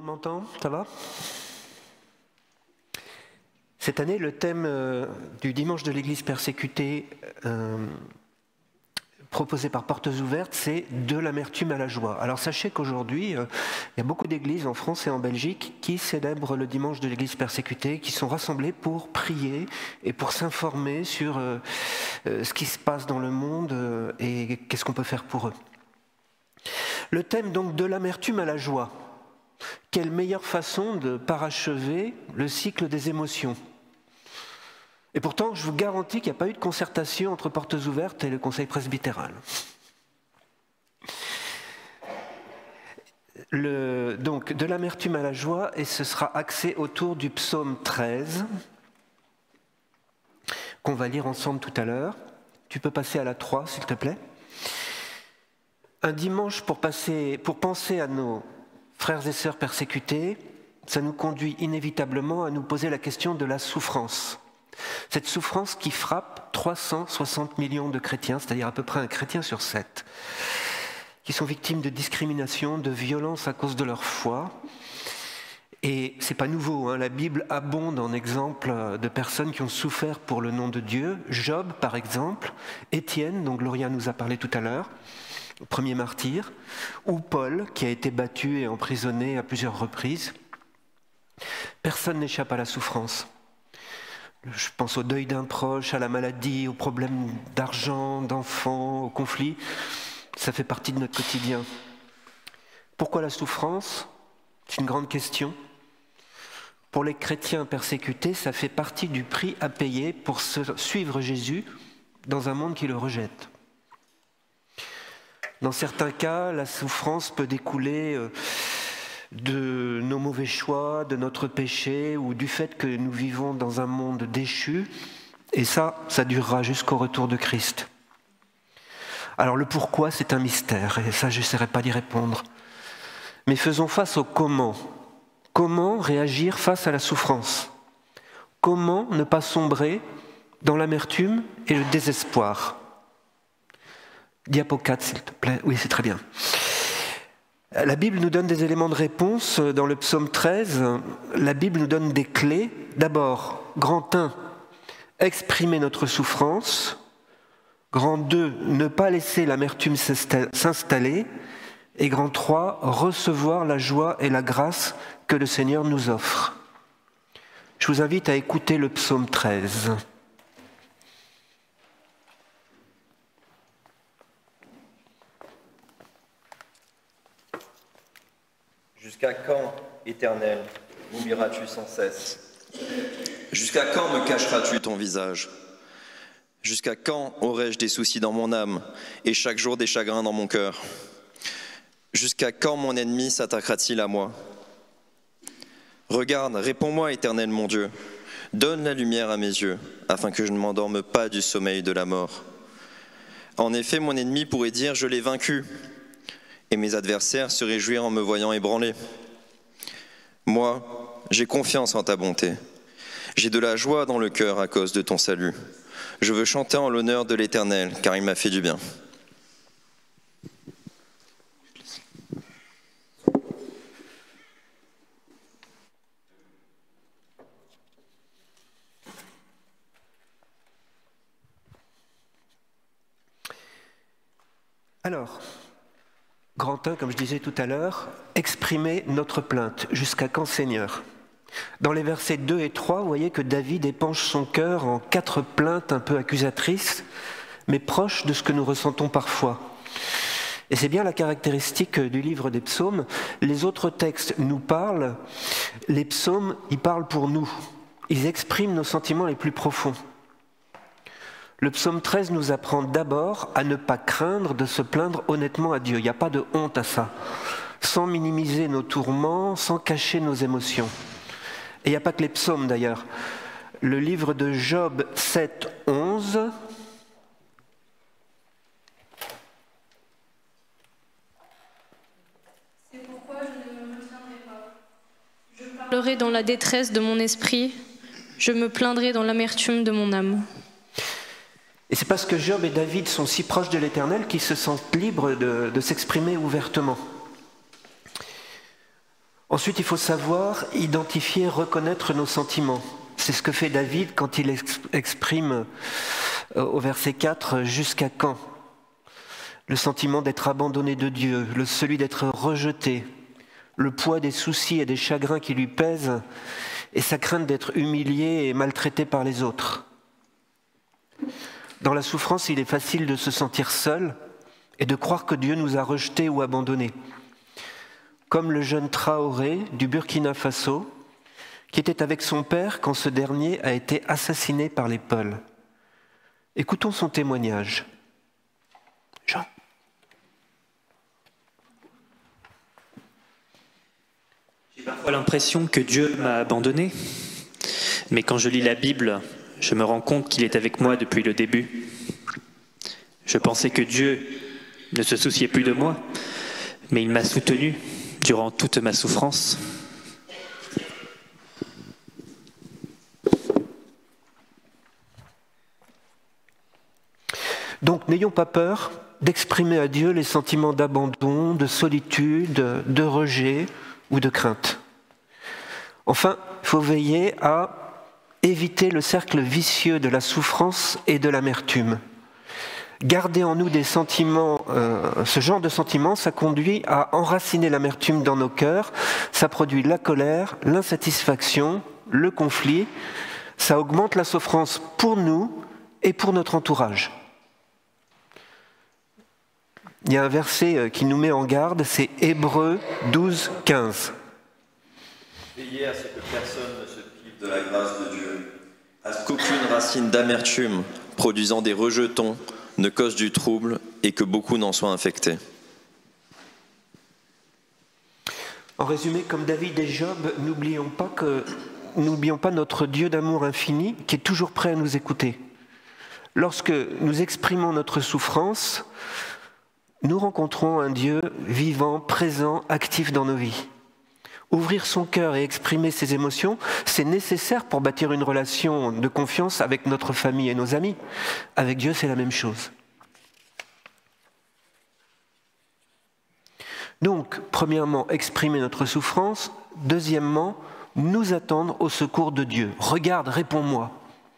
m'entend? Ça va? Cette année, le thème du dimanche de l'Église persécutée proposé par Portes Ouvertes, c'est « De l'amertume à la joie ». Alors sachez qu'aujourd'hui, il y a beaucoup d'églises en France et en Belgique qui célèbrent le dimanche de l'Église persécutée, qui sont rassemblées pour prier et pour s'informer sur ce qui se passe dans le monde et qu'est-ce qu'on peut faire pour eux. Le thème donc de l'amertume à la joie. Quelle meilleure façon de parachever le cycle des émotions? Et pourtant, je vous garantis qu'il n'y a pas eu de concertation entre Portes Ouvertes et le Conseil presbytéral. Donc, de l'amertume à la joie, et ce sera axé autour du psaume 13, qu'on va lire ensemble tout à l'heure. Tu peux passer à la 3, s'il te plaît. Un dimanche pour penser à nos frères et sœurs persécutés, ça nous conduit inévitablement à nous poser la question de la souffrance. Cette souffrance qui frappe 360 millions de chrétiens, c'est-à-dire à peu près un chrétien sur 7, qui sont victimes de discrimination, de violence à cause de leur foi. Et c'est pas nouveau, hein, la Bible abonde en exemples de personnes qui ont souffert pour le nom de Dieu. Job, par exemple, Étienne, dont Gloria nous a parlé tout à l'heure, premier martyr, ou Paul, qui a été battu et emprisonné à plusieurs reprises. Personne n'échappe à la souffrance. Je pense au deuil d'un proche, à la maladie, aux problèmes d'argent, d'enfants, aux conflits. Ça fait partie de notre quotidien. Pourquoi la souffrance? C'est une grande question. Pour les chrétiens persécutés, ça fait partie du prix à payer pour suivre Jésus dans un monde qui le rejette. Dans certains cas, la souffrance peut découler de nos mauvais choix, de notre péché ou du fait que nous vivons dans un monde déchu. Et ça durera jusqu'au retour de Christ. Alors le pourquoi, c'est un mystère et ça, je n'essaierai pas d'y répondre. Mais faisons face au comment. Comment réagir face à la souffrance? Comment ne pas sombrer dans l'amertume et le désespoir? Diapo 4, s'il te plaît. Oui, c'est très bien. La Bible nous donne des éléments de réponse. Dans le psaume 13, la Bible nous donne des clés. D'abord, grand 1, exprimer notre souffrance. Grand 2, ne pas laisser l'amertume s'installer. Et grand 3, recevoir la joie et la grâce que le Seigneur nous offre. Je vous invite à écouter le psaume 13. Jusqu'à quand, Éternel, m'oublieras-tu sans cesse? Jusqu'à quand me cacheras-tu ton visage? Jusqu'à quand aurai-je des soucis dans mon âme et chaque jour des chagrins dans mon cœur? Jusqu'à quand mon ennemi s'attaquera-t-il à moi? Regarde, réponds-moi, Éternel mon Dieu. Donne la lumière à mes yeux, afin que je ne m'endorme pas du sommeil de la mort. En effet, mon ennemi pourrait dire « Je l'ai vaincu ». Et mes adversaires se réjouirent en me voyant ébranlé. Moi, j'ai confiance en ta bonté. J'ai de la joie dans le cœur à cause de ton salut. Je veux chanter en l'honneur de l'Éternel, car il m'a fait du bien. Alors, grand 1, comme je disais tout à l'heure, exprimer notre plainte. Jusqu'à quand, Seigneur? Dans les versets 2 et 3, vous voyez que David épanche son cœur en 4 plaintes un peu accusatrices, mais proches de ce que nous ressentons parfois. Et c'est bien la caractéristique du livre des psaumes. Les autres textes nous parlent, les psaumes, ils parlent pour nous. Ils expriment nos sentiments les plus profonds. Le psaume 13 nous apprend d'abord à ne pas craindre de se plaindre honnêtement à Dieu. Il n'y a pas de honte à ça. Sans minimiser nos tourments, sans cacher nos émotions. Et il n'y a pas que les psaumes d'ailleurs. Le livre de Job 7, 11. C'est pourquoi je ne me retiendrai pas. Je parlerai dans la détresse de mon esprit. Je me plaindrai dans l'amertume de mon âme. Et c'est parce que Job et David sont si proches de l'Éternel qu'ils se sentent libres de s'exprimer ouvertement. Ensuite, il faut savoir identifier, reconnaître nos sentiments. C'est ce que fait David quand il exprime au verset 4 « Jusqu'à quand ?» Le sentiment d'être abandonné de Dieu, celui d'être rejeté, le poids des soucis et des chagrins qui lui pèsent et sa crainte d'être humilié et maltraité par les autres. Dans la souffrance, il est facile de se sentir seul et de croire que Dieu nous a rejetés ou abandonnés. Comme le jeune Traoré du Burkina Faso, qui était avec son père quand ce dernier a été assassiné par les Peuls. Écoutons son témoignage. Jean. J'ai parfois l'impression que Dieu m'a abandonné, mais quand je lis la Bible, je me rends compte qu'il est avec moi depuis le début. Je pensais que Dieu ne se souciait plus de moi, mais il m'a soutenu durant toute ma souffrance. Donc n'ayons pas peur d'exprimer à Dieu les sentiments d'abandon, de solitude, de rejet ou de crainte. Enfin, il faut veiller à éviter le cercle vicieux de la souffrance et de l'amertume. Garder en nous des sentiments, ce genre de sentiments, ça conduit à enraciner l'amertume dans nos cœurs, ça produit la colère, l'insatisfaction, le conflit, ça augmente la souffrance pour nous et pour notre entourage. Il y a un verset qui nous met en garde, c'est Hébreux 12, 15. Veillez à ce que personne ne se prive de la grâce de Dieu, à ce qu'aucune racine d'amertume, produisant des rejetons, ne cause du trouble et que beaucoup n'en soient infectés. En résumé, comme David et Job, n'oublions pas notre Dieu d'amour infini qui est toujours prêt à nous écouter. Lorsque nous exprimons notre souffrance, nous rencontrons un Dieu vivant, présent, actif dans nos vies. Ouvrir son cœur et exprimer ses émotions, c'est nécessaire pour bâtir une relation de confiance avec notre famille et nos amis. Avec Dieu, c'est la même chose. Donc, premièrement, exprimer notre souffrance. Deuxièmement, nous attendre au secours de Dieu. Regarde, réponds-moi.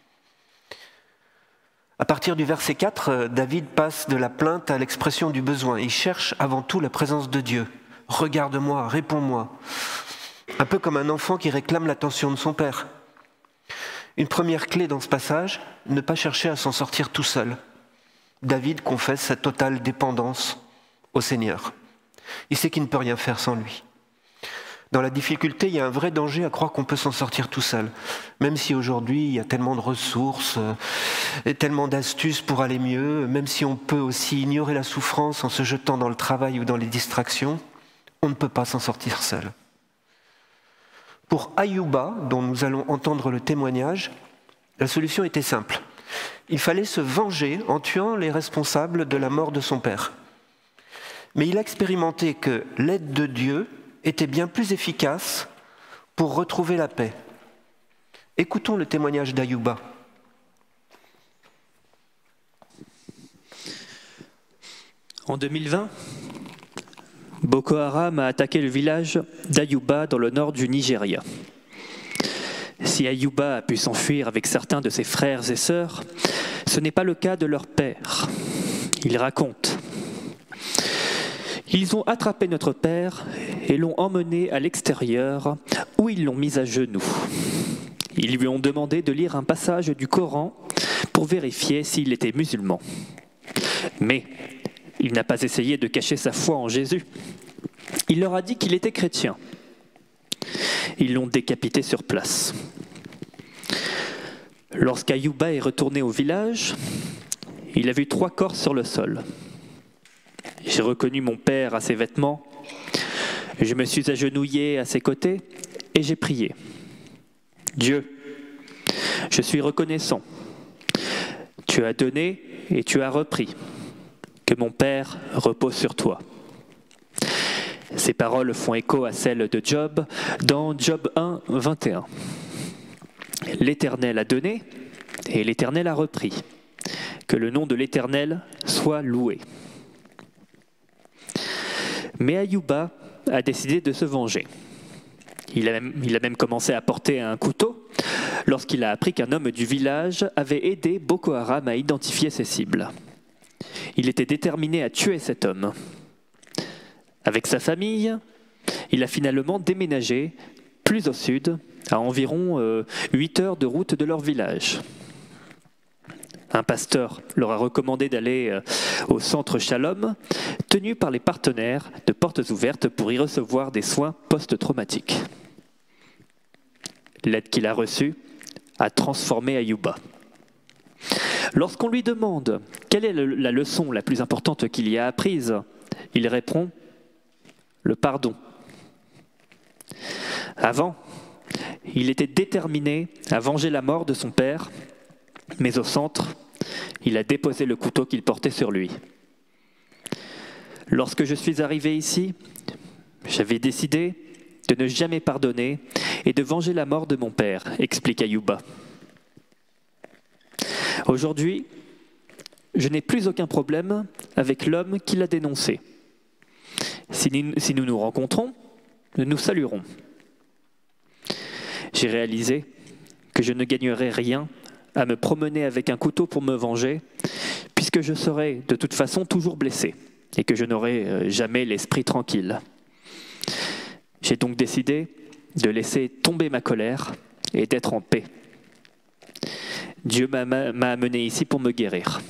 À partir du verset 4, David passe de la plainte à l'expression du besoin. Il cherche avant tout la présence de Dieu. Regarde-moi, réponds-moi. Un peu comme un enfant qui réclame l'attention de son père. Une première clé dans ce passage, ne pas chercher à s'en sortir tout seul. David confesse sa totale dépendance au Seigneur. Il sait qu'il ne peut rien faire sans lui. Dans la difficulté, il y a un vrai danger à croire qu'on peut s'en sortir tout seul. Même si aujourd'hui, il y a tellement de ressources et tellement d'astuces pour aller mieux, même si on peut aussi ignorer la souffrance en se jetant dans le travail ou dans les distractions, on ne peut pas s'en sortir seul. Pour Ayouba, dont nous allons entendre le témoignage, la solution était simple. Il fallait se venger en tuant les responsables de la mort de son père. Mais il a expérimenté que l'aide de Dieu était bien plus efficace pour retrouver la paix. Écoutons le témoignage d'Ayouba. En 2020, Boko Haram a attaqué le village d'Ayouba dans le nord du Nigeria. Si Ayouba a pu s'enfuir avec certains de ses frères et sœurs, ce n'est pas le cas de leur père. Il raconte: ils ont attrapé notre père et l'ont emmené à l'extérieur où ils l'ont mis à genoux. Ils lui ont demandé de lire un passage du Coran pour vérifier s'il était musulman. Mais il n'a pas essayé de cacher sa foi en Jésus. Il leur a dit qu'il était chrétien. Ils l'ont décapité sur place. Lorsqu'Ayouba est retourné au village, il a vu 3 corps sur le sol. J'ai reconnu mon père à ses vêtements. Je me suis agenouillé à ses côtés et j'ai prié. Dieu, je suis reconnaissant. Tu as donné et tu as repris. Que mon Père repose sur toi. Ces paroles font écho à celles de Job dans Job 1, 21. L'Éternel a donné et l'Éternel a repris. Que le nom de l'Éternel soit loué. Mais Ayouba a décidé de se venger. Il a même commencé à porter un couteau lorsqu'il a appris qu'un homme du village avait aidé Boko Haram à identifier ses cibles. Il était déterminé à tuer cet homme. Avec sa famille, il a finalement déménagé plus au sud, à environ 8 heures de route de leur village. Un pasteur leur a recommandé d'aller au centre Shalom, tenu par les partenaires de Portes Ouvertes pour y recevoir des soins post-traumatiques. L'aide qu'il a reçue a transformé Ayuba. Lorsqu'on lui demande quelle est la leçon la plus importante qu'il y a apprise, il répond « le pardon ». Avant, il était déterminé à venger la mort de son père, mais au centre, il a déposé le couteau qu'il portait sur lui. Lorsque je suis arrivé ici, j'avais décidé de ne jamais pardonner et de venger la mort de mon père, explique Ayuba. Aujourd'hui, je n'ai plus aucun problème avec l'homme qui l'a dénoncé. Si nous nous rencontrons, nous nous saluerons. J'ai réalisé que je ne gagnerais rien à me promener avec un couteau pour me venger, puisque je serais de toute façon toujours blessé et que je n'aurais jamais l'esprit tranquille. J'ai donc décidé de laisser tomber ma colère et d'être en paix. Dieu m'a amené ici pour me guérir.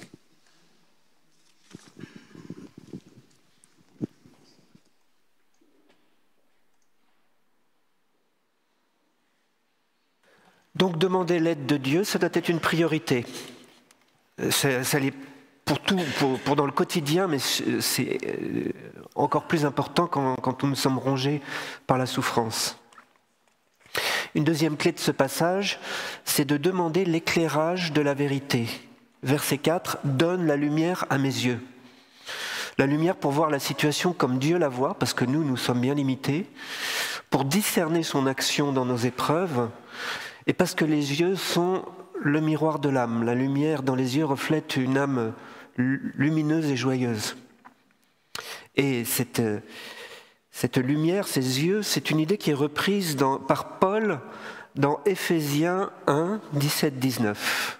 Donc demander l'aide de Dieu, ça doit être une priorité. Ça l'est pour tout, pour dans le quotidien, mais c'est encore plus important quand nous sommes rongés par la souffrance. Une deuxième clé de ce passage, c'est de demander l'éclairage de la vérité. Verset 4, « Donne la lumière à mes yeux ». La lumière pour voir la situation comme Dieu la voit, parce que nous sommes bien limités, pour discerner son action dans nos épreuves, et parce que les yeux sont le miroir de l'âme. La lumière dans les yeux reflète une âme lumineuse et joyeuse. Et cette lumière, ces yeux, c'est une idée qui est reprise par Paul dans Éphésiens 1, 17-19.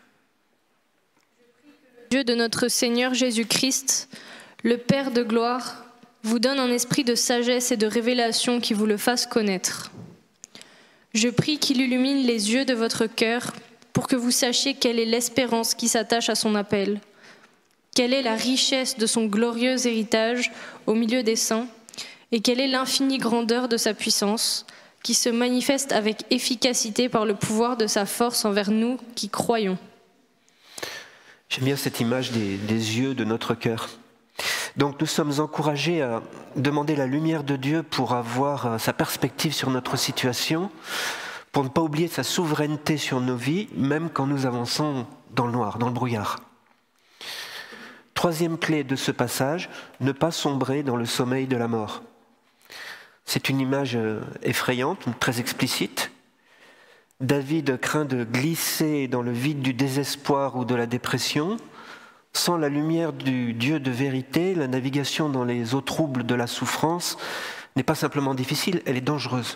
Dieu de notre Seigneur Jésus-Christ, le Père de gloire, vous donne un esprit de sagesse et de révélation qui vous le fasse connaître. Je prie qu'il illumine les yeux de votre cœur pour que vous sachiez quelle est l'espérance qui s'attache à son appel, quelle est la richesse de son glorieux héritage au milieu des saints, et quelle est l'infinie grandeur de sa puissance, qui se manifeste avec efficacité par le pouvoir de sa force envers nous qui croyons. J'aime bien cette image des yeux de notre cœur. Donc nous sommes encouragés à demander la lumière de Dieu pour avoir sa perspective sur notre situation, pour ne pas oublier sa souveraineté sur nos vies, même quand nous avançons dans le noir, dans le brouillard. Troisième clé de ce passage, ne pas sombrer dans le sommeil de la mort. C'est une image effrayante, très explicite. David craint de glisser dans le vide du désespoir ou de la dépression. Sans la lumière du Dieu de vérité, la navigation dans les eaux troubles de la souffrance n'est pas simplement difficile, elle est dangereuse.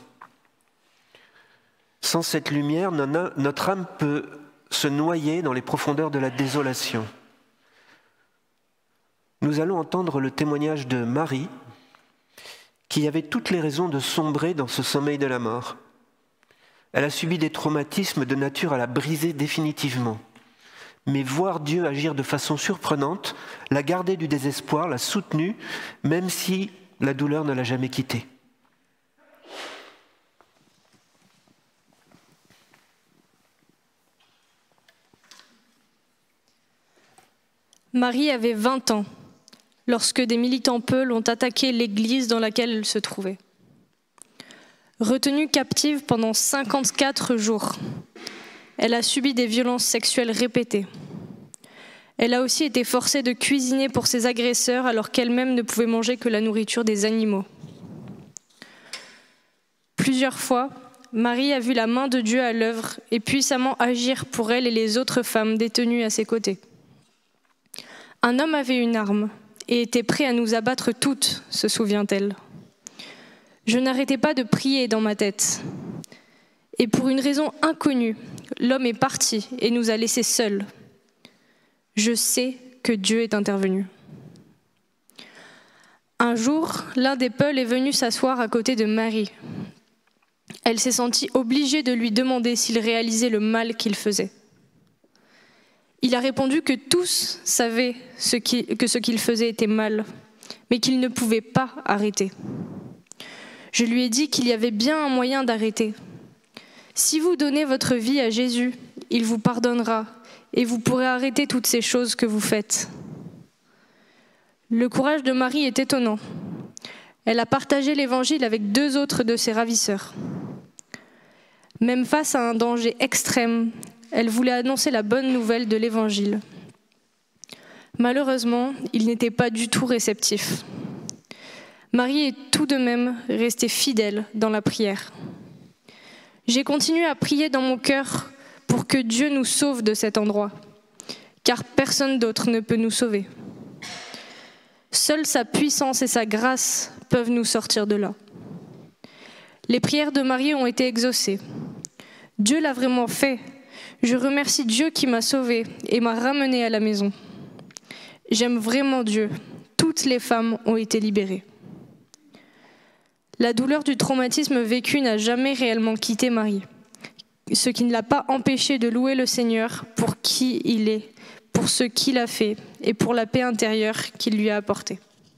Sans cette lumière, notre âme peut se noyer dans les profondeurs de la désolation. Nous allons entendre le témoignage de Marie, qui avait toutes les raisons de sombrer dans ce sommeil de la mort. Elle a subi des traumatismes de nature à la briser définitivement. Mais voir Dieu agir de façon surprenante, l'a gardée du désespoir, l'a soutenue, même si la douleur ne l'a jamais quittée. Marie avait 20 ans lorsque des militants peuls ont attaqué l'église dans laquelle elle se trouvait. Retenue captive pendant 54 jours, elle a subi des violences sexuelles répétées. Elle a aussi été forcée de cuisiner pour ses agresseurs alors qu'elle-même ne pouvait manger que la nourriture des animaux. Plusieurs fois, Marie a vu la main de Dieu à l'œuvre et puissamment agir pour elle et les autres femmes détenues à ses côtés. Un homme avait une arme et était prêt à nous abattre toutes, se souvient-elle. Je n'arrêtais pas de prier dans ma tête. Et pour une raison inconnue, l'homme est parti et nous a laissés seuls. Je sais que Dieu est intervenu. Un jour, l'un des Peuls est venu s'asseoir à côté de Marie. Elle s'est sentie obligée de lui demander s'il réalisait le mal qu'il faisait. Il a répondu que tous savaient que ce qu'il faisait était mal, mais qu'il ne pouvait pas arrêter. Je lui ai dit qu'il y avait bien un moyen d'arrêter. Si vous donnez votre vie à Jésus, il vous pardonnera et vous pourrez arrêter toutes ces choses que vous faites. Le courage de Marie est étonnant. Elle a partagé l'évangile avec 2 autres de ses ravisseurs. Même face à un danger extrême, elle voulait annoncer la bonne nouvelle de l'évangile. Malheureusement, il n'était pas du tout réceptif. Marie est tout de même restée fidèle dans la prière. J'ai continué à prier dans mon cœur pour que Dieu nous sauve de cet endroit, car personne d'autre ne peut nous sauver. Seule sa puissance et sa grâce peuvent nous sortir de là. Les prières de Marie ont été exaucées. Dieu l'a vraiment fait. Je remercie Dieu qui m'a sauvée et m'a ramenée à la maison. J'aime vraiment Dieu. Toutes les femmes ont été libérées. La douleur du traumatisme vécu n'a jamais réellement quitté Marie, ce qui ne l'a pas empêchée de louer le Seigneur pour qui il est, pour ce qu'il a fait et pour la paix intérieure qu'il lui a apportée.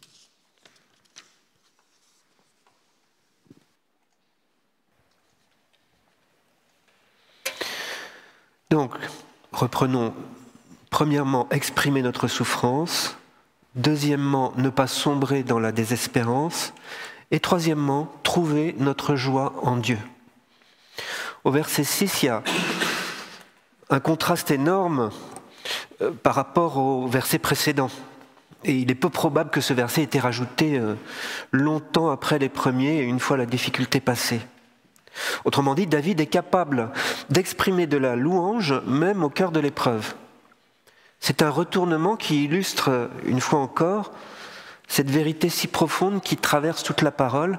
Donc, reprenons. Premièrement, exprimer notre souffrance. Deuxièmement, ne pas sombrer dans la désespérance. Et troisièmement, trouver notre joie en Dieu. Au verset 6, il y a un contraste énorme par rapport au verset précédent. Et il est peu probable que ce verset ait été rajouté longtemps après les premiers, une fois la difficulté passée. Autrement dit, David est capable d'exprimer de la louange même au cœur de l'épreuve. C'est un retournement qui illustre, une fois encore, cette vérité si profonde qui traverse toute la parole.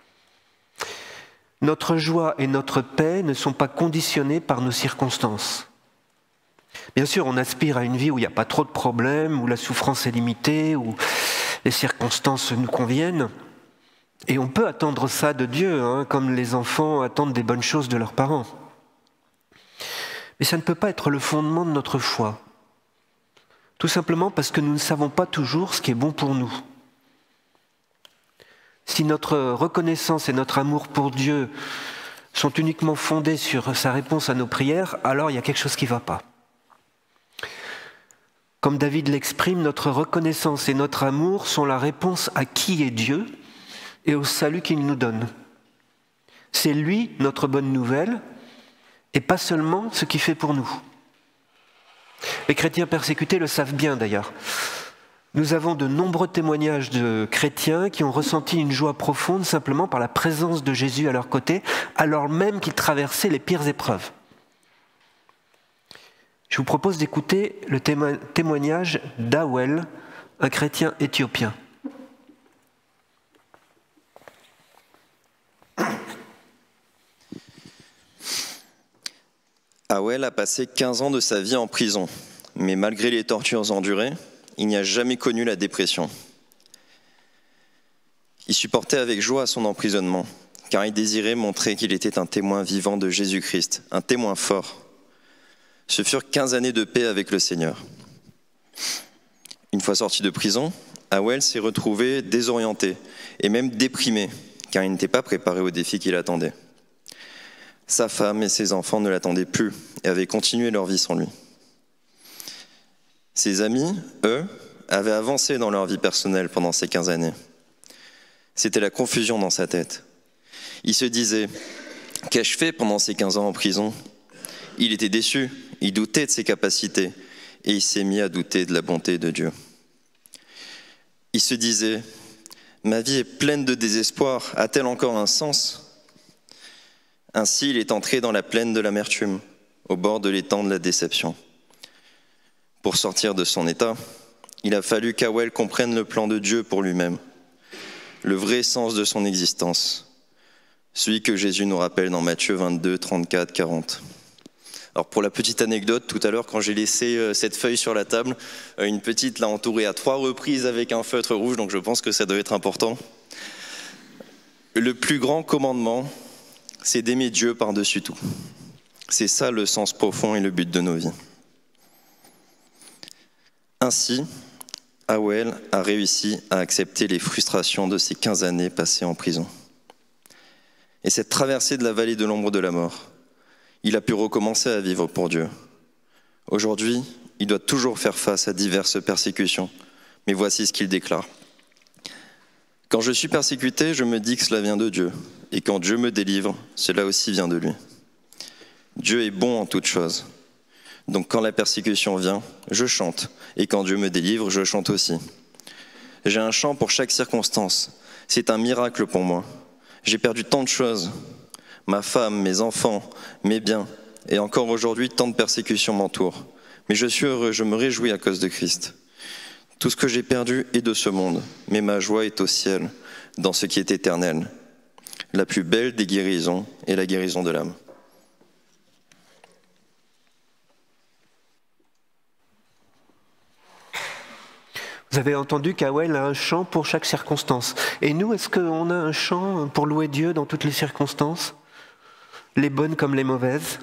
Notre joie et notre paix ne sont pas conditionnées par nos circonstances. Bien sûr, on aspire à une vie où il n'y a pas trop de problèmes, où la souffrance est limitée, où les circonstances nous conviennent. Et on peut attendre ça de Dieu, comme les enfants attendent des bonnes choses de leurs parents. Mais ça ne peut pas être le fondement de notre foi. Tout simplement parce que nous ne savons pas toujours ce qui est bon pour nous. Si notre reconnaissance et notre amour pour Dieu sont uniquement fondés sur sa réponse à nos prières, alors il y a quelque chose qui ne va pas. Comme David l'exprime, notre reconnaissance et notre amour sont la réponse à qui est Dieu et au salut qu'il nous donne. C'est lui notre bonne nouvelle et pas seulement ce qu'il fait pour nous. Les chrétiens persécutés le savent bien d'ailleurs. Nous avons de nombreux témoignages de chrétiens qui ont ressenti une joie profonde simplement par la présence de Jésus à leur côté, alors même qu'ils traversaient les pires épreuves. Je vous propose d'écouter le témoignage d'Awel, un chrétien éthiopien. Awel a passé 15 ans de sa vie en prison, mais malgré les tortures endurées, il n'y a jamais connu la dépression. Il supportait avec joie son emprisonnement, car il désirait montrer qu'il était un témoin vivant de Jésus-Christ, un témoin fort. Ce furent 15 années de paix avec le Seigneur. Une fois sorti de prison, Awel s'est retrouvé désorienté et même déprimé, car il n'était pas préparé au défi qui l'attendait. Sa femme et ses enfants ne l'attendaient plus et avaient continué leur vie sans lui. Ses amis, eux, avaient avancé dans leur vie personnelle pendant ces 15 années. C'était la confusion dans sa tête. Il se disait « Qu'ai-je fait pendant ces 15 ans en prison ?» Il était déçu, il doutait de ses capacités et il s'est mis à douter de la bonté de Dieu. Il se disait « Ma vie est pleine de désespoir, a-t-elle encore un sens ?» Ainsi, il est entré dans la plaine de l'amertume, au bord de l'étang de la déception. Pour sortir de son état, il a fallu qu'Awel comprenne le plan de Dieu pour lui-même, le vrai sens de son existence. celui que Jésus nous rappelle dans Matthieu 22, 34, 40. Alors pour la petite anecdote, tout à l'heure quand j'ai laissé cette feuille sur la table, une petite l'a entourée à 3 reprises avec un feutre rouge, donc je pense que ça doit être important. Le plus grand commandement, c'est d'aimer Dieu par-dessus tout. C'est ça le sens profond et le but de nos vies. Ainsi, Howell a réussi à accepter les frustrations de ces 15 années passées en prison. Et cette traversée de la vallée de l'ombre de la mort, il a pu recommencer à vivre pour Dieu. Aujourd'hui, il doit toujours faire face à diverses persécutions, mais voici ce qu'il déclare. « Quand je suis persécuté, je me dis que cela vient de Dieu, et quand Dieu me délivre, cela aussi vient de lui. Dieu est bon en toutes choses. Donc quand la persécution vient, je chante, et quand Dieu me délivre, je chante aussi. J'ai un chant pour chaque circonstance, c'est un miracle pour moi. J'ai perdu tant de choses, ma femme, mes enfants, mes biens, et encore aujourd'hui, tant de persécutions m'entourent. Mais je suis heureux, je me réjouis à cause de Christ. Tout ce que j'ai perdu est de ce monde, mais ma joie est au ciel, dans ce qui est éternel. La plus belle des guérisons est la guérison de l'âme. » Vous avez entendu qu'Howell a un chant pour chaque circonstance. Et nous, est-ce qu'on a un chant pour louer Dieu dans toutes les circonstances, les bonnes comme les mauvaises?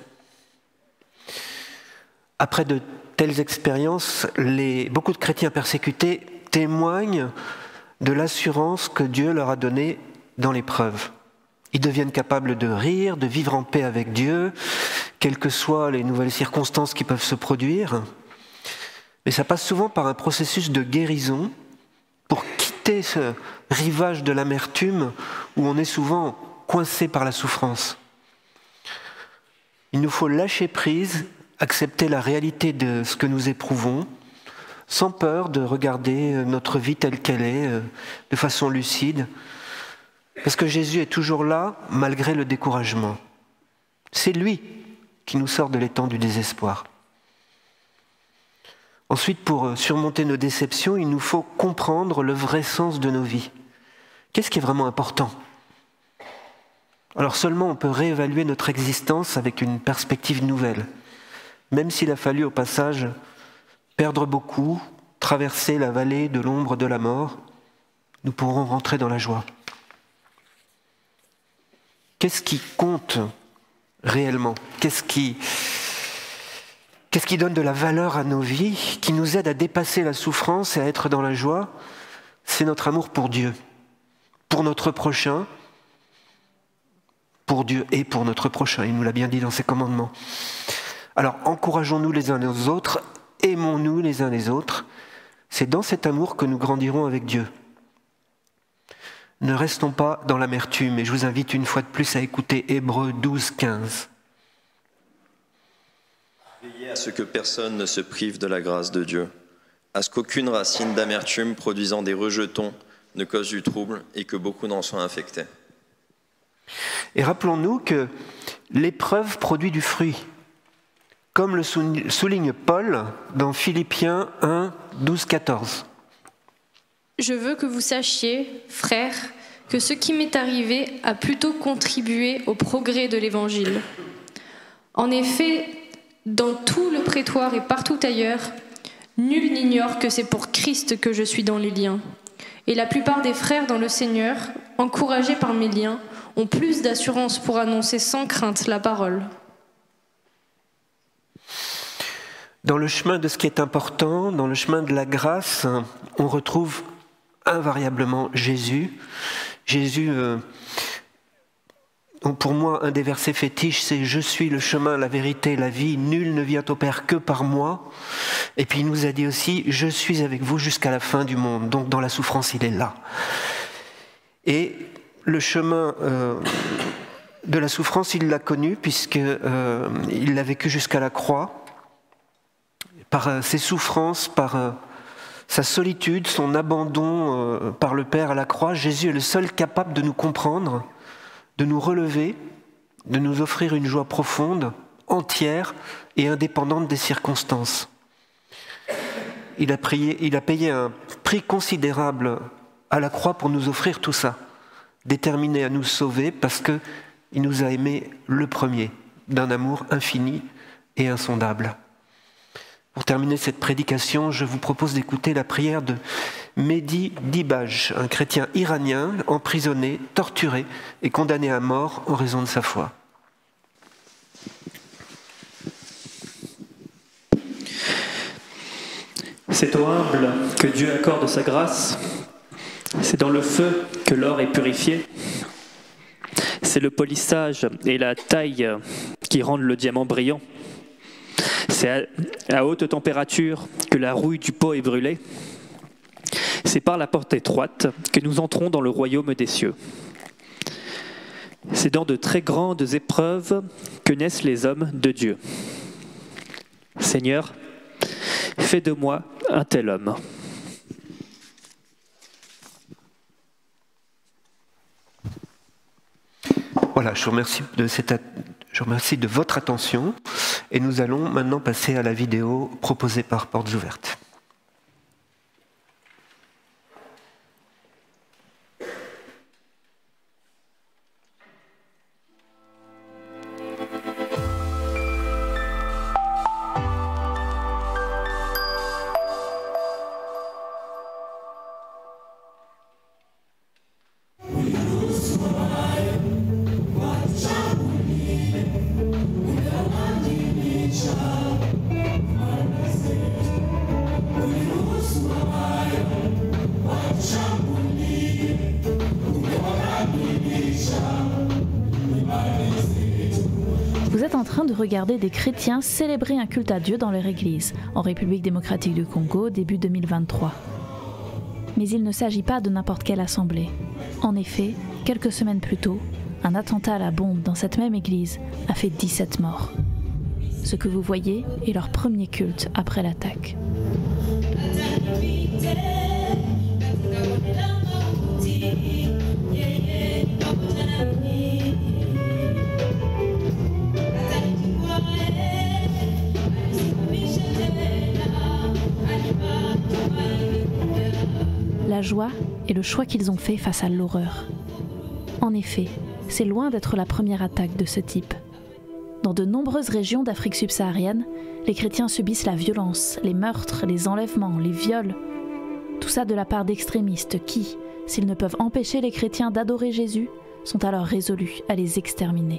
Après de telles expériences, beaucoup de chrétiens persécutés témoignent de l'assurance que Dieu leur a donnée dans l'épreuve. Ils deviennent capables de rire, de vivre en paix avec Dieu, quelles que soient les nouvelles circonstances qui peuvent se produire. Mais ça passe souvent par un processus de guérison pour quitter ce rivage de l'amertume où on est souvent coincé par la souffrance. Il nous faut lâcher prise, accepter la réalité de ce que nous éprouvons, sans peur de regarder notre vie telle qu'elle est, de façon lucide, parce que Jésus est toujours là malgré le découragement. C'est lui qui nous sort de l'étang du désespoir. Ensuite, pour surmonter nos déceptions, il nous faut comprendre le vrai sens de nos vies. Qu'est-ce qui est vraiment important? Alors seulement on peut réévaluer notre existence avec une perspective nouvelle, même s'il a fallu au passage perdre beaucoup, traverser la vallée de l'ombre de la mort, nous pourrons rentrer dans la joie. Qu'est-ce qui compte réellement? Qu'est-ce qui donne de la valeur à nos vies, qui nous aide à dépasser la souffrance et à être dans la joie? C'est notre amour pour Dieu, pour notre prochain, pour Dieu et pour notre prochain. Il nous l'a bien dit dans ses commandements. Alors, encourageons-nous les uns les autres, aimons-nous les uns les autres. C'est dans cet amour que nous grandirons avec Dieu. Ne restons pas dans l'amertume, et je vous invite une fois de plus à écouter Hébreux 12, 15. Veillez à ce que personne ne se prive de la grâce de Dieu, à ce qu'aucune racine d'amertume produisant des rejetons ne cause du trouble et que beaucoup n'en soient infectés. Et rappelons-nous que l'épreuve produit du fruit, comme le souligne Paul dans Philippiens 1, 12, 14. Je veux que vous sachiez, frères, que ce qui m'est arrivé a plutôt contribué au progrès de l'Évangile. En effet, dans tout le prétoire et partout ailleurs, nul n'ignore que c'est pour Christ que je suis dans les liens. Et la plupart des frères dans le Seigneur, encouragés par mes liens, ont plus d'assurance pour annoncer sans crainte la parole. Dans le chemin de ce qui est important, dans le chemin de la grâce, on retrouve invariablement Jésus. Jésus, pour moi, un des versets fétiches, c'est « Je suis le chemin, la vérité, la vie, nul ne vient au Père que par moi ». Et puis il nous a dit aussi « Je suis avec vous jusqu'à la fin du monde ». Donc dans la souffrance, il est là. Et le chemin de la souffrance, il l'a connu puisqu'il l'a vécu jusqu'à la croix. Par ses souffrances, par sa solitude, son abandon par le Père à la croix, Jésus est le seul capable de nous comprendre, de nous relever, de nous offrir une joie profonde, entière et indépendante des circonstances. Il a payé un prix considérable à la croix pour nous offrir tout ça, déterminé à nous sauver parce que Il nous a aimés le premier, d'un amour infini et insondable. Pour terminer cette prédication, je vous propose d'écouter la prière de Mehdi Dibaj, un chrétien iranien emprisonné, torturé et condamné à mort en raison de sa foi. C'est au humble que Dieu accorde sa grâce. C'est dans le feu que l'or est purifié. C'est le polissage et la taille qui rendent le diamant brillant. C'est à haute température que la rouille du pot est brûlée. C'est par la porte étroite que nous entrons dans le royaume des cieux. C'est dans de très grandes épreuves que naissent les hommes de Dieu. Seigneur, fais de moi un tel homme. Voilà, je vous remercie de votre attention et nous allons maintenant passer à la vidéo proposée par Portes Ouvertes. Vous êtes en train de regarder des chrétiens célébrer un culte à Dieu dans leur église, en République démocratique du Congo, début 2023. Mais il ne s'agit pas de n'importe quelle assemblée. En effet, quelques semaines plus tôt, un attentat à la bombe dans cette même église a fait 17 morts. Ce que vous voyez est leur premier culte après l'attaque. La joie est le choix qu'ils ont fait face à l'horreur. En effet, c'est loin d'être la première attaque de ce type. Dans de nombreuses régions d'Afrique subsaharienne, les chrétiens subissent la violence, les meurtres, les enlèvements, les viols. Tout ça de la part d'extrémistes qui, s'ils ne peuvent empêcher les chrétiens d'adorer Jésus, sont alors résolus à les exterminer.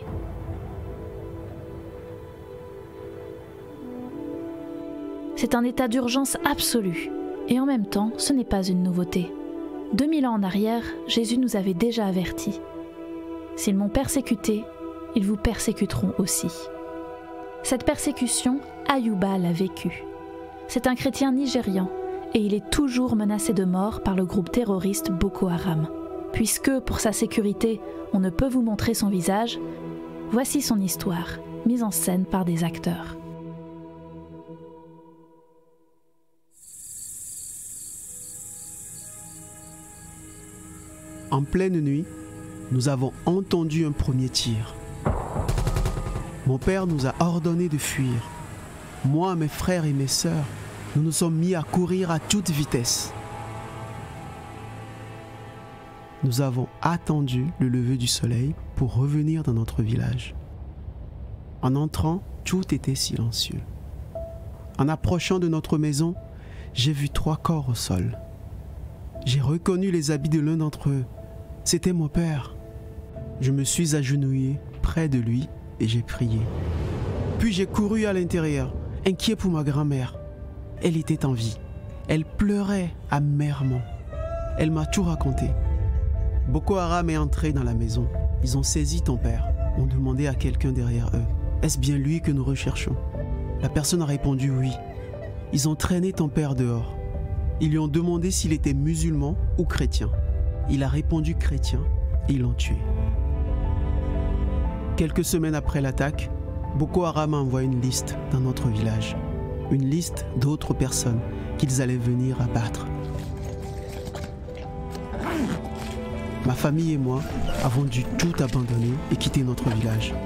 C'est un état d'urgence absolu. Et en même temps, ce n'est pas une nouveauté. 2000 ans en arrière, Jésus nous avait déjà avertis. S'ils m'ont persécuté, ils vous persécuteront aussi. Cette persécution, Ayuba l'a vécue. C'est un chrétien nigérian et il est toujours menacé de mort par le groupe terroriste Boko Haram. Puisque, pour sa sécurité, on ne peut vous montrer son visage, voici son histoire, mise en scène par des acteurs. En pleine nuit, nous avons entendu un premier tir. Mon père nous a ordonné de fuir. Moi, mes frères et mes sœurs, nous nous sommes mis à courir à toute vitesse. Nous avons attendu le lever du soleil pour revenir dans notre village. En entrant, tout était silencieux. En approchant de notre maison, j'ai vu 3 corps au sol. J'ai reconnu les habits de l'un d'entre eux. C'était mon père. Je me suis agenouillé près de lui et j'ai prié. Puis j'ai couru à l'intérieur, inquiet pour ma grand-mère. Elle était en vie. Elle pleurait amèrement. Elle m'a tout raconté. Boko Haram est entré dans la maison. Ils ont saisi ton père. On demandait à quelqu'un derrière eux. Est-ce bien lui que nous recherchons? La personne a répondu oui. Ils ont traîné ton père dehors. Ils lui ont demandé s'il était musulman ou chrétien. Il a répondu chrétien et ils l'ont tué. Quelques semaines après l'attaque, Boko Haram a envoyé une liste dans notre village. Une liste d'autres personnes qu'ils allaient venir abattre. Ma famille et moi avons dû tout abandonner et quitter notre village.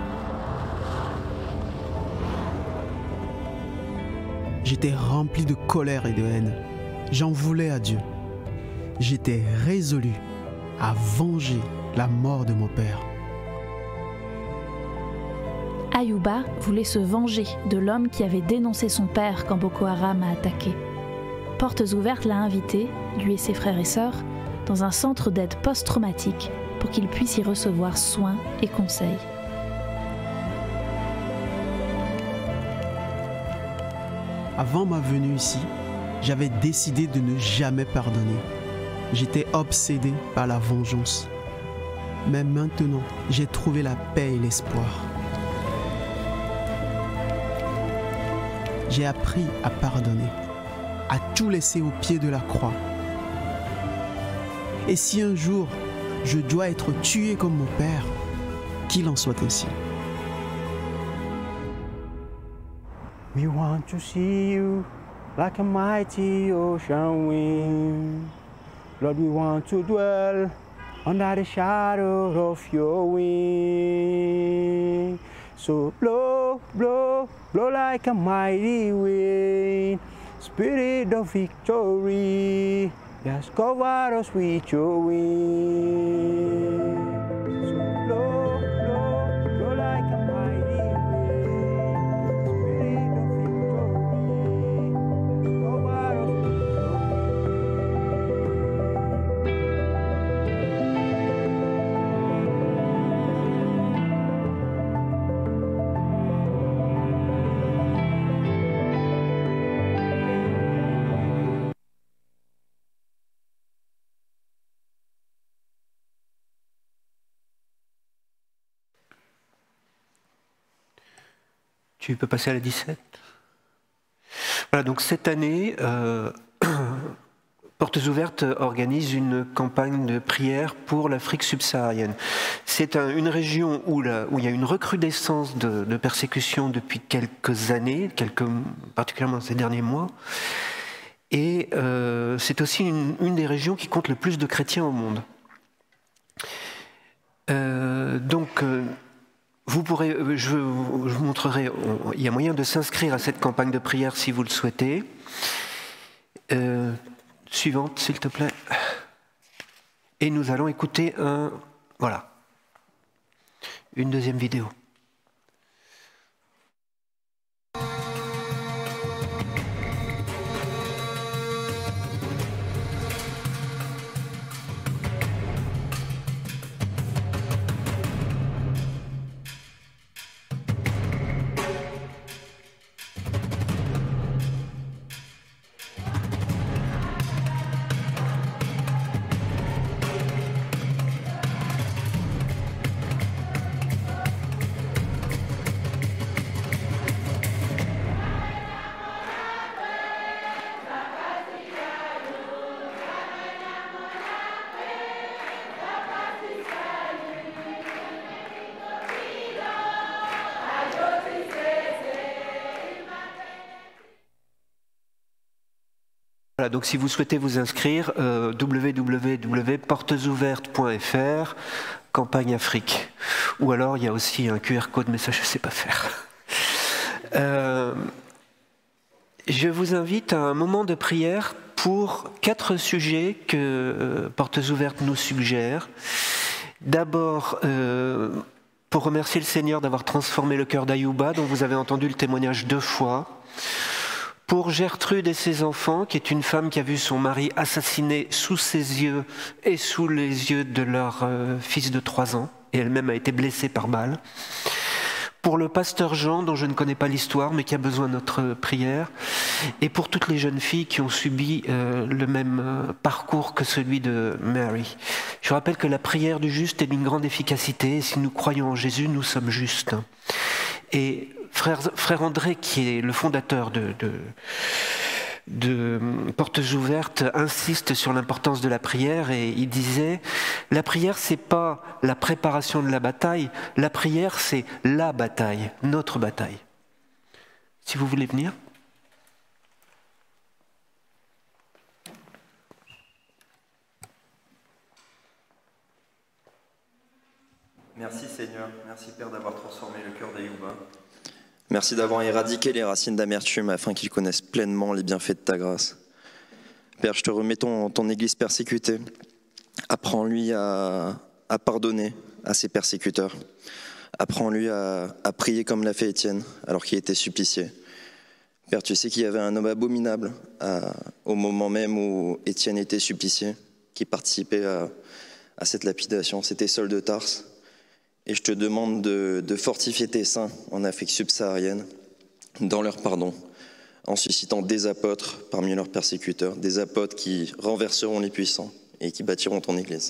J'étais rempli de colère et de haine. J'en voulais à Dieu. J'étais résolu à venger la mort de mon père. Ayuba voulait se venger de l'homme qui avait dénoncé son père quand Boko Haram a attaqué. Portes Ouvertes l'a invité, lui et ses frères et sœurs, dans un centre d'aide post-traumatique pour qu'il puisse y recevoir soins et conseils. Avant ma venue ici, j'avais décidé de ne jamais pardonner. J'étais obsédé par la vengeance. Mais maintenant, j'ai trouvé la paix et l'espoir. J'ai appris à pardonner, à tout laisser au pied de la croix. Et si un jour, je dois être tué comme mon père, qu'il en soit ainsi. We want to see you like a mighty ocean wind. Lord, we want to dwell under the shadow of your wing. So blow, blow, blow like a mighty wind. Spirit of victory, just cover us with your wing. So blow, blow, blow like a mighty wind. Spirit of victory, just cover us with your Tu peux passer à la 17. Voilà, donc cette année, Portes Ouvertes organise une campagne de prière pour l'Afrique subsaharienne. C'est une région où il y a une recrudescence de persécutions depuis quelques années, particulièrement ces derniers mois. Et c'est aussi une des régions qui compte le plus de chrétiens au monde. Vous pourrez, je vous montrerai, il y a moyen de s'inscrire à cette campagne de prière si vous le souhaitez. Suivante, s'il te plaît. Et nous allons écouter une deuxième vidéo. Voilà, donc si vous souhaitez vous inscrire, www.portesouvertes.fr, campagne Afrique. Ou alors il y a aussi un QR code, mais ça je ne sais pas faire. Je vous invite à un moment de prière pour 4 sujets que Portes Ouvertes nous suggère. D'abord, pour remercier le Seigneur d'avoir transformé le cœur d'Ayuba, dont vous avez entendu le témoignage 2 fois. Pour Gertrude et ses enfants, qui est une femme qui a vu son mari assassiné sous ses yeux et sous les yeux de leur fils de 3 ans, et elle-même a été blessée par balle. Pour le pasteur Jean, dont je ne connais pas l'histoire, mais qui a besoin de notre prière. Et pour toutes les jeunes filles qui ont subi le même parcours que celui de Mary. Je rappelle que la prière du juste est d'une grande efficacité, et si nous croyons en Jésus, nous sommes justes. Et Frère André, qui est le fondateur de Portes Ouvertes, insiste sur l'importance de la prière et il disait « La prière, c'est pas la préparation de la bataille, la prière, c'est la bataille, notre bataille. » Si vous voulez venir. Merci Seigneur, merci Père d'avoir transformé le cœur d'Ayuba. Merci d'avoir éradiqué les racines d'amertume afin qu'ils connaissent pleinement les bienfaits de ta grâce. Père, je te remets ton Église persécutée. Apprends-lui à pardonner à ses persécuteurs. Apprends-lui à prier comme l'a fait Étienne, alors qu'il était supplicié. Père, tu sais qu'il y avait un homme abominable au moment même où Étienne était supplicié, qui participait à cette lapidation, c'était Saul de Tarse. Et je te demande de fortifier tes saints en Afrique subsaharienne, dans leur pardon, en suscitant des apôtres parmi leurs persécuteurs, des apôtres qui renverseront les puissants et qui bâtiront ton Église.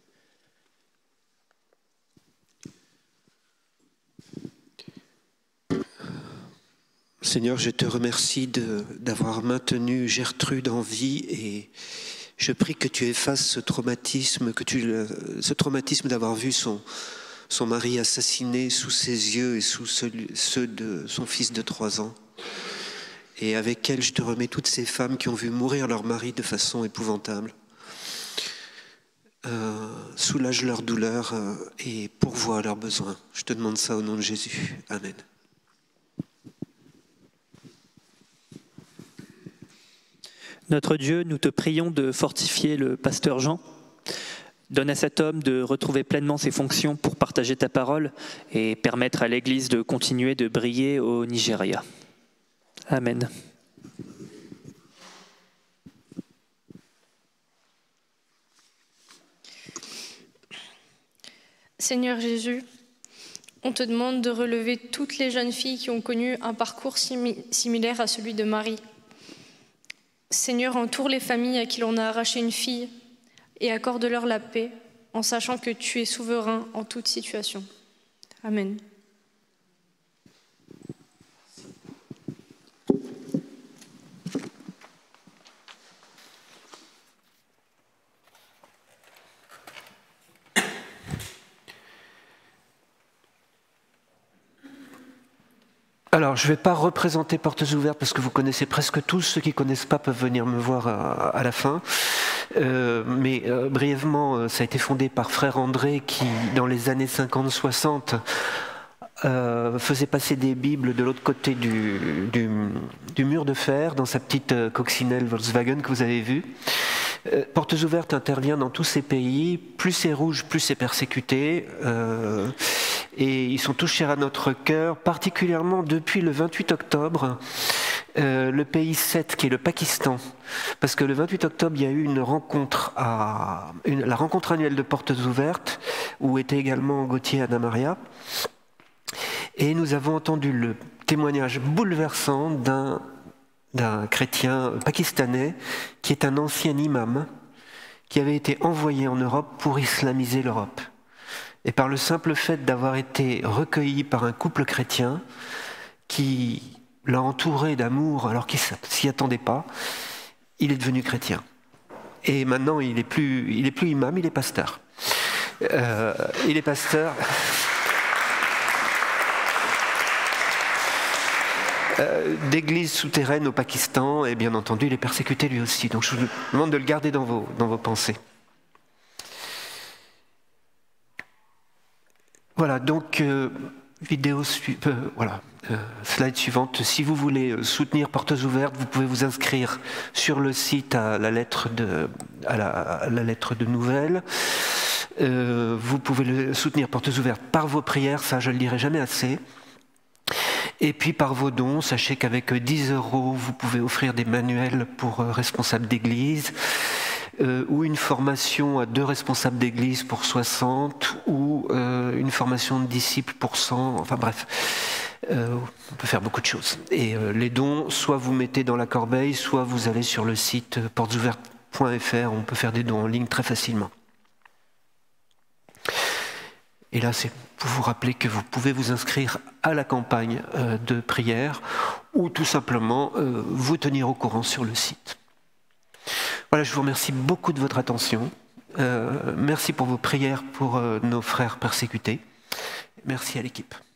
Seigneur, je te remercie d'avoir maintenu Gertrude en vie et je prie que tu effaces ce traumatisme, d'avoir vu son mari assassiné sous ses yeux et sous ceux de son fils de 3 ans. Et avec elle, je te remets toutes ces femmes qui ont vu mourir leur mari de façon épouvantable. Soulage leur douleur et pourvois leurs besoins. Je te demande ça au nom de Jésus. Amen. Notre Dieu, nous te prions de fortifier le pasteur Jean. Donne à cet homme de retrouver pleinement ses fonctions pour partager ta parole et permettre à l'Église de continuer de briller au Nigeria. Amen. Seigneur Jésus, on te demande de relever toutes les jeunes filles qui ont connu un parcours similaire à celui de Marie. Seigneur, entoure les familles à qui l'on a arraché une fille et accorde-leur la paix en sachant que tu es souverain en toute situation. Amen. Alors, je ne vais pas représenter Portes Ouvertes parce que vous connaissez presque tous. Ceux qui ne connaissent pas peuvent venir me voir à la fin. Mais brièvement, ça a été fondé par Frère André qui, dans les années 50-60, faisait passer des Bibles de l'autre côté du mur de fer dans sa petite coccinelle Volkswagen que vous avez vue. Portes Ouvertes intervient dans tous ces pays. Plus c'est rouge, plus c'est persécuté. Et ils sont tous chers à notre cœur, particulièrement depuis le 28 octobre, le pays 7 qui est le Pakistan. Parce que le 28 octobre, il y a eu une rencontre, la rencontre annuelle de Portes Ouvertes, où était également Gauthier Anna Maria. Et nous avons entendu le témoignage bouleversant d'un chrétien pakistanais qui est un ancien imam qui avait été envoyé en Europe pour islamiser l'Europe. Et par le simple fait d'avoir été recueilli par un couple chrétien qui l'a entouré d'amour alors qu'il ne s'y attendait pas, il est devenu chrétien. Et maintenant, il est plus imam, il est pasteur. Il est pasteur d'église souterraine au Pakistan, et bien entendu, il est persécuté lui aussi. Donc je vous demande de le garder dans vos pensées. Voilà, donc slide suivante. Si vous voulez soutenir Portes Ouvertes, vous pouvez vous inscrire sur le site à la lettre de nouvelles. Vous pouvez soutenir Portes Ouvertes par vos prières, ça je le dirai jamais assez. Et puis par vos dons, sachez qu'avec 10 €, vous pouvez offrir des manuels pour responsables d'église. Ou une formation à 2 responsables d'église pour 60, ou une formation de disciples pour 100, enfin bref, on peut faire beaucoup de choses. Et les dons, soit vous mettez dans la corbeille, soit vous allez sur le site portesouvertes.fr, on peut faire des dons en ligne très facilement. Et là, c'est pour vous rappeler que vous pouvez vous inscrire à la campagne de prière, ou tout simplement vous tenir au courant sur le site. Voilà, je vous remercie beaucoup de votre attention. Merci pour vos prières pour nos frères persécutés. Merci à l'équipe.